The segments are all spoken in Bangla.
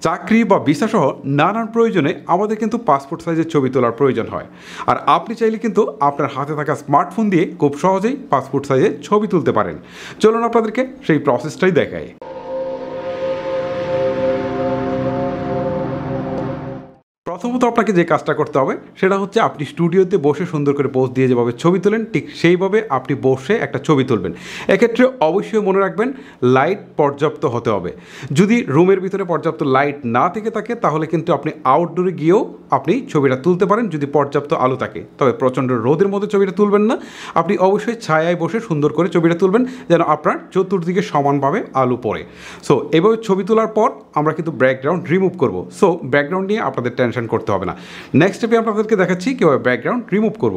চাকরি বা ভিসা সহ নানান প্রয়োজনে আমাদের কিন্তু পাসপোর্ট সাইজের ছবি তোলার প্রয়োজন হয়। আর আপনি চাইলে কিন্তু আপনার হাতে থাকা স্মার্টফোন দিয়ে খুব সহজেই পাসপোর্ট সাইজের ছবি তুলতে পারেন। চলুন আপনাদেরকে সেই প্রসেসটাই দেখাই। প্রথমত আপনাকে যে কাজটা করতে হবে সেটা হচ্ছে আপনি স্টুডিওতে বসে সুন্দর করে পোজ দিয়ে যেভাবে ছবি তোলেন ঠিক সেইভাবে আপনি বসে একটা ছবি তুলবেন। এক্ষেত্রে অবশ্যই মনে রাখবেন লাইট পর্যাপ্ত হতে হবে। যদি রুমের ভিতরে পর্যাপ্ত লাইট না থেকে থাকে তাহলে কিন্তু আপনি আউটডোরে গিয়েও আপনি ছবিটা তুলতে পারেন যদি পর্যাপ্ত আলো থাকে। তবে প্রচণ্ড রোদের মধ্যে ছবিটা তুলবেন না, আপনি অবশ্যই ছায়ায় বসে সুন্দর করে ছবিটা তুলবেন যেন আপনার চতুর্দিকে সমানভাবে আলো পড়ে। সো এভাবে ছবি তোলার পর আমরা কিন্তু ব্যাকগ্রাউন্ড রিমুভ করব। সো ব্যাকগ্রাউন্ড নিয়ে আপনাদের টেনশন করতে হবে না। নেক্সট স্টেপে আপনাদেরকে দেখাচ্ছি কিভাবে ব্যাকগ্রাউন্ড রিমুভ করব।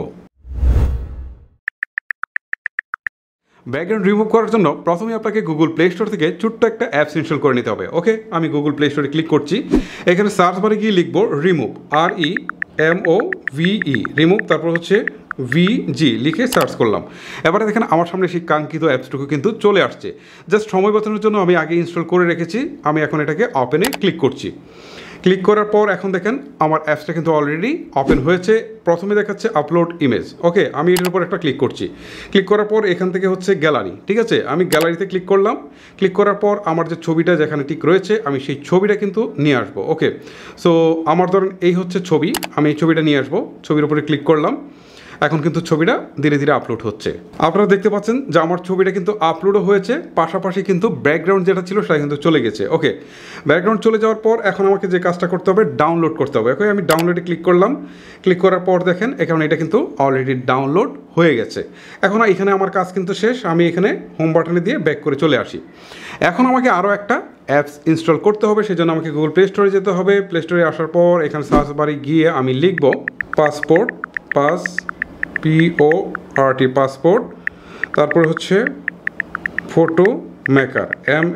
ব্যাকগ্রাউন্ড রিমুভ করার জন্য প্রথমে আপনাকে গুগল প্লে স্টোর থেকে ছোট্ট একটা অ্যাপস ইনস্টল করে নিতে হবে। ওকে, আমি গুগল প্লে স্টোরে ক্লিক করছি। এখানে সার্চ বারে গিয়ে লিখবো রিমুভ, REMOVE রিমুভ, তারপর হচ্ছে VG লিখে সার্চ করলাম। এবারে দেখেন আমার সামনে সেই কাঙ্ক্ষিত অ্যাপসটুকু কিন্তু চলে আসছে। জাস্ট সময় বাঁচানোর জন্য আমি আগে ইনস্টল করে রেখেছি। আমি এখন এটাকে ওপেনে ক্লিক করছি। ক্লিক করার পর এখন দেখেন আমার অ্যাপসটা কিন্তু অলরেডি ওপেন হয়েছে। প্রথমে দেখাচ্ছে আপলোড ইমেজ। ওকে, আমি এটার উপর একটা ক্লিক করছি। ক্লিক করার পর এখান থেকে হচ্ছে গ্যালারি। ঠিক আছে, আমি গ্যালারিতে ক্লিক করলাম। ক্লিক করার পর আমার যে ছবিটা যেখানে ঠিক রয়েছে আমি সেই ছবিটা কিন্তু নিয়ে আসবো। ওকে, সো আমার ধরেন এই হচ্ছে ছবি, আমি এই ছবিটা নিয়ে আসবো। ছবির উপরে ক্লিক করলাম। এখন কিন্তু ছবিটা ধীরে ধীরে আপলোড হচ্ছে। আপনারা দেখতে পাচ্ছেন যে আমার ছবিটা কিন্তু আপলোডও হয়েছে, পাশাপাশি কিন্তু ব্যাকগ্রাউন্ড যেটা ছিল সেটা কিন্তু চলে গেছে। ওকে, ব্যাকগ্রাউন্ড চলে যাওয়ার পর এখন আমাকে যে কাজটা করতে হবে ডাউনলোড করতে হবে। ওকে, আমি ডাউনলোডে ক্লিক করলাম। ক্লিক করার পর দেখেন এখানে এটা কিন্তু অলরেডি ডাউনলোড হয়ে গেছে। এখন এখানে আমার কাজ কিন্তু শেষ। আমি এখানে হোম বাটনে দিয়ে ব্যাক করে চলে আসি। এখন আমাকে আরও একটা অ্যাপস ইনস্টল করতে হবে, সেজন্য আমাকে গুগল প্লে স্টোরে যেতে হবে। প্লে স্টোরে আসার পর এখানে সার্চ বারে গিয়ে আমি লিখব পাসপোর্ট, PORT পাসপোর্ট, তারপর হচ্ছে ফটো মেকার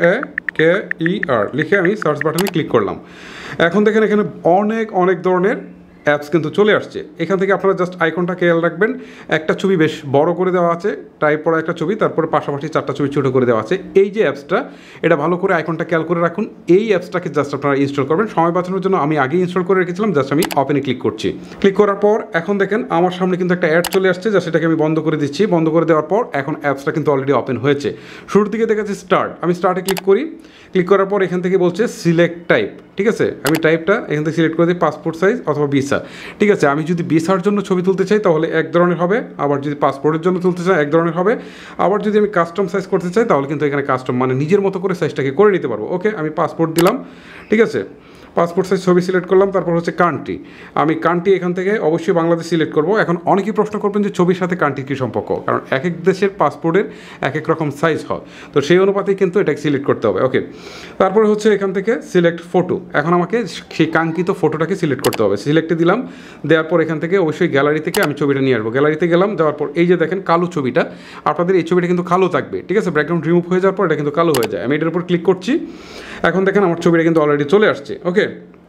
MEKER লিখে আমি সার্চ বাটনে ক্লিক করলাম। এখন দেখেন এখানে অনেক ধরনের অ্যাপস কিন্তু চলে আসছে। এখান থেকে আপনারা জাস্ট আইকনটা খেয়াল রাখবেন। একটা ছবি বেশ বড় করে দেওয়া আছে, টাইপ করা একটা ছবি, তারপরে পাশাপাশি চারটা ছবি ছোটো করে দেওয়া আছে। এই যে অ্যাপসটা, এটা ভালো করে আইকনটা খেয়াল করে রাখুন। এই অ্যাপসটাকে জাস্ট আপনারা ইনস্টল করবেন। সময় বাঁচানোর জন্য আমি আগে ইনস্টল করে রেখেছিলাম। জাস্ট আমি ওপেনে ক্লিক করছি। ক্লিক করার পর এখন দেখেন আমার সামনে কিন্তু একটা অ্যাড চলে আসছে, যা সেটাকে আমি বন্ধ করে দিচ্ছি। বন্ধ করে দেওয়ার পর এখন অ্যাপসটা কিন্তু অলরেডি ওপেন হয়েছে। শুরুর দিকে দেখাচ্ছে স্টার্ট, আমি স্টার্টে ক্লিক করি। ক্লিক করার পর এখান থেকে বলছে সিলেক্ট টাইপ। ঠিক আছে, আমি টাইপটা এখান থেকে সিলেক্ট করে দিই পাসপোর্ট সাইজ অথবা ভিসা। ঠিক আছে, আমি যদি ভিসার জন্য ছবি তুলতে চাই তাহলে এক ধরনের হবে, আবার যদি পাসপোর্টের জন্য তুলতে চাই এক ধরনের হবে, আবার যদি আমি কাস্টম সাইজ করতে চাই তাহলে কিন্তু এখানে কাস্টম মানে নিজের মতো করে সাইজটাকে করে নিতে পারবো। ওকে, আমি পাসপোর্ট দিলাম। ঠিক আছে, পাসপোর্ট সাইজ ছবি সিলেক্ট করলাম। তারপর হচ্ছে কান্ট্রি, আমি কান্ট্রি এখান থেকে অবশ্যই বাংলাদেশ সিলেক্ট করব। এখন অনেকেই প্রশ্ন করবেন যে ছবির সাথে কান্ট্রির কী সম্পর্ক, কারণ এক এক দেশের পাসপোর্টের এক এক রকম সাইজ হয়, তো সেই অনুপাতেই কিন্তু এটাকে সিলেক্ট করতে হবে। ওকে, তারপরে হচ্ছে এখান থেকে সিলেক্ট ফটো। এখন আমাকে সেই কাঙ্ক্ষিত ফটোটাকে সিলেক্ট করতে হবে। সিলেক্টে দিলাম। দেওয়ার পর এখান থেকে অবশ্যই গ্যালারি থেকে আমি ছবিটা নিয়ে আসবো। গ্যালারিতে গেলাম, যাওয়ার পর এই যে দেখেন কালো ছবিটা, আপনাদের এই ছবিটা কিন্তু কালো থাকবে। ঠিক আছে, ব্যাকগ্রাউন্ড রিমুভ হয়ে যাওয়ার পর এটা কিন্তু কালো হয়ে যায়। আমি এটার উপর ক্লিক করছি। এখন দেখেন আমার ছবিটা কিন্তু অলরেডি চলে আসছে। ওকে,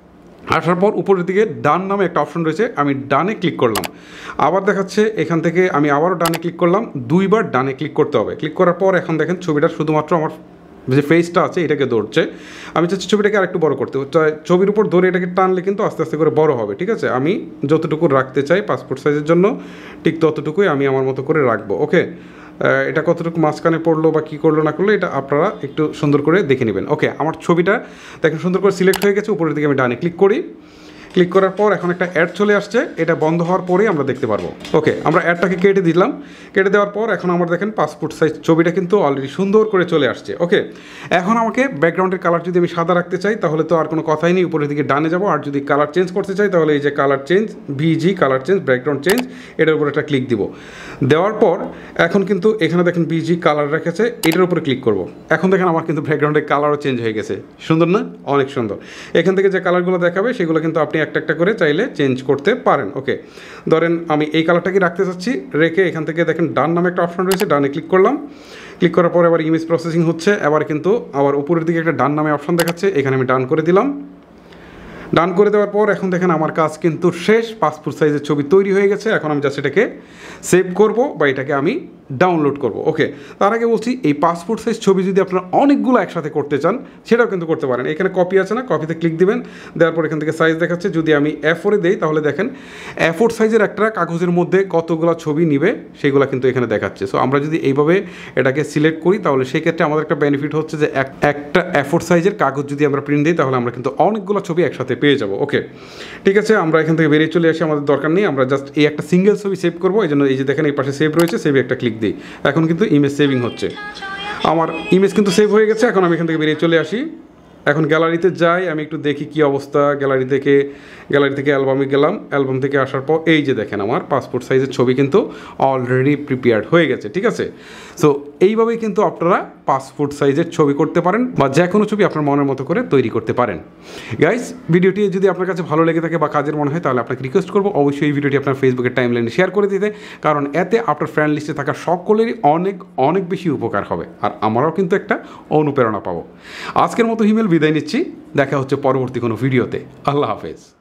আসার পর উপরের দিকে ডান নামে একটা অপশন রয়েছে, আমি ডানে ক্লিক করলাম। আবার দেখাচ্ছে এখান থেকে আমি আবারও ডানে ক্লিক করলাম। দুইবার ডানে ক্লিক করতে হবে। ক্লিক করার পর এখন দেখেন ছবিটা শুধুমাত্র আমার যে ফেসটা আছে এটাকে ধরছে। আমি চাচ্ছি ছবিটাকে আরেকটু বড় করতে। ছবির উপর ধরে এটাকে টানলে কিন্তু আস্তে আস্তে করে বড় হবে। ঠিক আছে, আমি যতটুকু রাখতে চাই পাসপোর্ট সাইজের জন্য ঠিক ততটুকুই আমি আমার মতো করে রাখবো। ওকে, এটা কতটুকু মাঝখানে পড়লো বা কী করলো না করলো এটা আপনারা একটু সুন্দর করে দেখে নেবেন। ওকে, আমার ছবিটা দেখেন সুন্দর করে সিলেক্ট হয়ে গেছে। উপরের দিকে আমি ডানে ক্লিক করি। ক্লিক করার পর এখন একটা অ্যাড চলে আসছে, এটা বন্ধ হওয়ার পরেই আমরা দেখতে পারবো। ওকে, আমরা অ্যাডটাকে কেটে দিলাম। কেটে দেওয়ার পর এখন আমরা দেখেন পাসপোর্ট সাইজ ছবিটা কিন্তু অলরেডি সুন্দর করে চলে আসছে। ওকে, এখন আমাকে ব্যাকগ্রাউন্ডের কালার যদি আমি সাদা রাখতে চাই তাহলে তো আর কোনো কথাই নেই, উপরের দিকে ডানে যাবো। আর যদি কালার চেঞ্জ করতে চাই তাহলে এই যে colour change, VG colour change, background change, এটার উপর একটা ক্লিক দিব। দেওয়ার পর এখন কিন্তু এখানে দেখেন VG কালার রেখেছে, এটার উপরে ক্লিক করব। এখন দেখেন আমার কিন্তু ব্যাকগ্রাউন্ডের কালারও চেঞ্জ হয়ে গেছে। সুন্দর না? অনেক সুন্দর। এখান থেকে যে কালারগুলো দেখাবে সেগুলো কিন্তু আপনি একটা একটা করে চাইলে চেঞ্জ করতে পারেন। ওকে, ধরেন আমি এই কালারটাকে রাখতে চাচ্ছি, রেখে এখান থেকে দেখেন ডান নামে একটা অপশন রয়েছে, ডানে ক্লিক করলাম। ক্লিক করার পর এবার ইমেজ প্রসেসিং হচ্ছে। এবার কিন্তু আবার উপরের দিকে একটা ডান নামে অপশন দেখাচ্ছে, এখানে আমি ডান করে দিলাম। ডান করে দেওয়ার পর এখন দেখেন আমার কাজ কিন্তু শেষ। পাসপোর্ট সাইজের ছবি তৈরি হয়ে গেছে। এখন আমি জাস্ট এটাকে সেভ করব বা এটাকে আমি ডাউনলোড করব। ওকে, তার আগে বলছি এই পাসপোর্ট সাইজ ছবি যদি আপনারা অনেকগুলো একসাথে করতে চান সেটাও কিন্তু করতে পারেন। এখানে কপি আছে না, কপিতে ক্লিক দিবেন, দেওয়ার পর এখান থেকে সাইজ দেখাচ্ছে। যদি আমি A4 দেই তাহলে দেখেন A4 সাইজের একটা কাগজের মধ্যে কতগুলো ছবি নিবে সেগুলো কিন্তু এখানে দেখাচ্ছে। সো আমরা যদি এইভাবে এটাকে সিলেক্ট করি তাহলে সেক্ষেত্রে আমাদের একটা বেনিফিট হচ্ছে যে একটা A4 সাইজের কাগজ যদি আমরা প্রিন্ট দিই তাহলে আমরা কিন্তু অনেকগুলো ছবি একসাথে পেয়ে যাব। ওকে, ঠিক আছে, আমরা এখান থেকে বেরিয়ে চলে আসি, আমাদের দরকার নেই। আমরা জাস্ট এই একটা সিঙ্গেল ছবি সেভ করবো, এই জন্য এই যে দেখেন এই পাশে সেভ রয়েছে, সেভে একটা ক্লিক দিই। এখন কিন্তু ইমেজ সেভিং হচ্ছে, আমার ইমেজ কিন্তু সেভ হয়ে গেছে। এখন আমি এখান থেকে বেরিয়ে চলে আসি, এখন গ্যালারিতে যাই, আমি একটু দেখি কি অবস্থা। গ্যালারি থেকে অ্যালবামে গেলাম, অ্যালবাম থেকে আসার পর এই যে দেখেন আমার পাসপোর্ট সাইজের ছবি কিন্তু অলরেডি প্রিপেয়ার্ড হয়ে গেছে। ঠিক আছে, সো এইভাবেই কিন্তু আপনারা পাসপোর্ট সাইজের ছবি করতে পারেন বা যে কোনো ছবি আপনার মনের মতো করে তৈরি করতে পারেন। গাইস, ভিডিওটি যদি আপনার কাছে ভালো লেগে থাকে বা কাজের মনে হয় তাহলে আপনাকে রিকোয়েস্ট করবো অবশ্যই এই ভিডিওটি আপনার ফেসবুকের টাইমলাইনে শেয়ার করে দিতে, কারণ এতে আপনার ফ্রেন্ড লিস্টে থাকা সকলেরই অনেক অনেক বেশি উপকার হবে আর আমারও কিন্তু একটা অনুপ্রেরণা পাবো। আজকের মতো হিমেল বিদায় নিচ্ছি, দেখা হচ্ছে পরবর্তী কোনো ভিডিওতে। আল্লাহ হাফেজ।